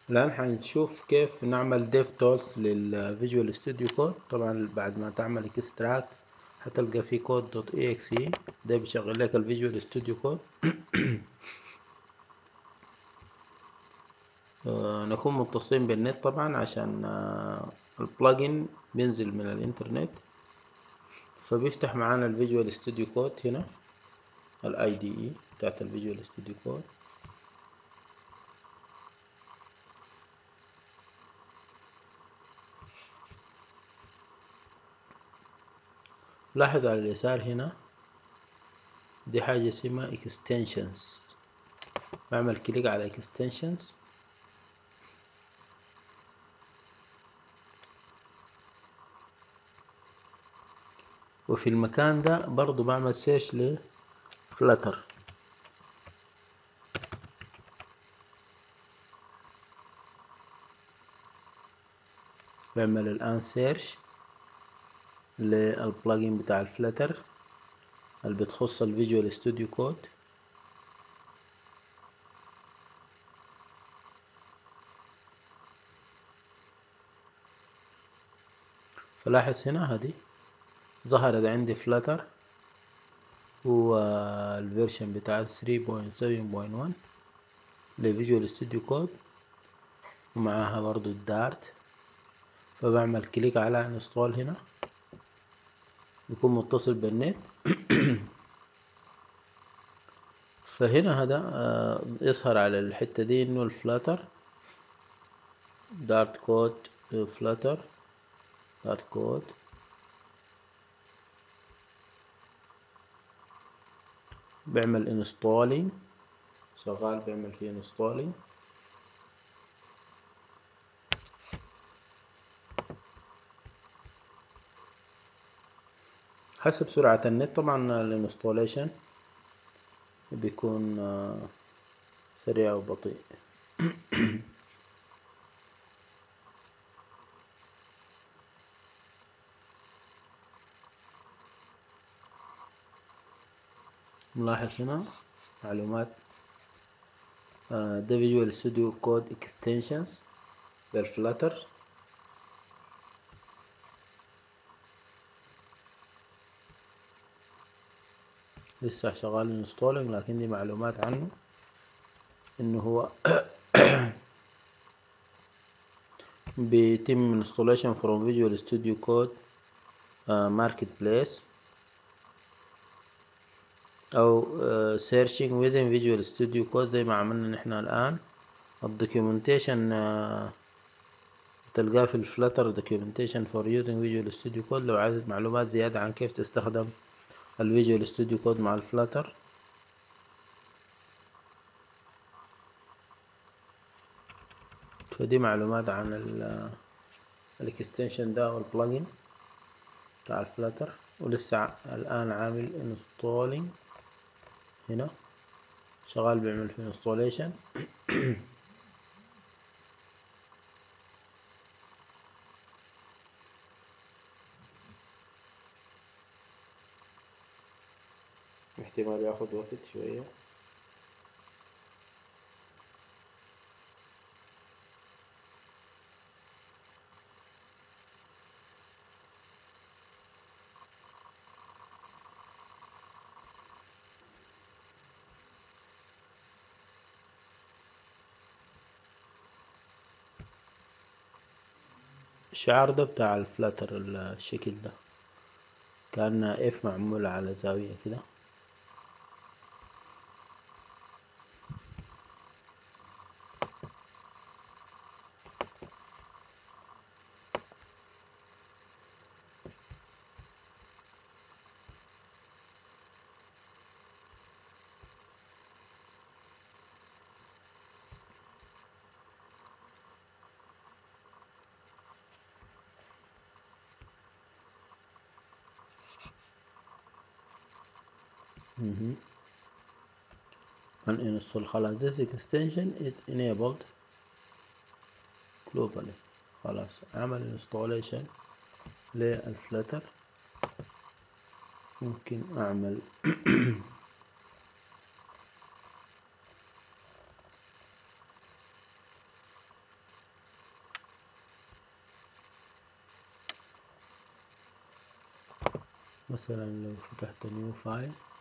الآن حنشوف كيف نعمل ديف تولز للفيجوال ستوديو كود. طبعا بعد ما تعمل اكستراكت هتلقى في كود دوت اي اكس اي، ده بيشغل لك الفيجوال ستوديو كود. نكون متصلين بالنت طبعا عشان البلجن بينزل من الانترنت، فبيفتح معانا الفيجوال ستوديو كود هنا، الاي دي اي بتاعت الفيجوال ستوديو كود. لاحظ على اليسار هنا دي حاجة اسمها extensions، بعمل كليك على extensions، وفي المكان ده برضو بعمل سيرش لفلاتر. بعمل الآن سيرش للبلجن بتاع الفلاتر اللي بتخص الفيجوال ستوديو كود. فلاحظ هنا هذه ظهرت عندي فلاتر والفيرشن بتاع 3.7.1 لفيجوال ستوديو كود، ومعاها برضو الدارت. فبعمل كليك على انستول هنا، يكون متصل بالنت. فهنا هذا يظهر على الحتة دي انه الفلاتر دارت كود، فلاتر دارت كود. بيعمل انستولينج، شغال بيعمل فيه انستولينج. حسب سرعة النت طبعا الانستوليشن بيكون سريع وبطيء. ملاحظ هنا معلومات ده فيجوال ستوديو كود اكستنشنز بالفلاتر. لسه شغال انستولينج، لكن دي معلومات عنه انه هو بيتم installation from Visual Studio Code Marketplace او searching within Visual Studio Code زي ما عملنا نحن الان. الدوكيومنتيشن تلقاه في الفلاتر documentation for using Visual Studio Code لو عايز معلومات زيادة عن كيف تستخدم الفيجوال ستوديو كود مع الفلاتر. فدي معلومات عن الاكستنشن ده او البلجن بتاع الفلاتر. ولسه الان عامل انستولينج هنا، شغال بيعمل في انستوليشن. احتمال ياخد وقت شوية. الشعار ده بتاع الفلاتر الشكل ده كان اف معمولة على زاوية كده. uninstall. خلاص this extension is enabled globally. خلاص عمل installation للفلاتر. ممكن اعمل مثلا لو فتحت نيو فايل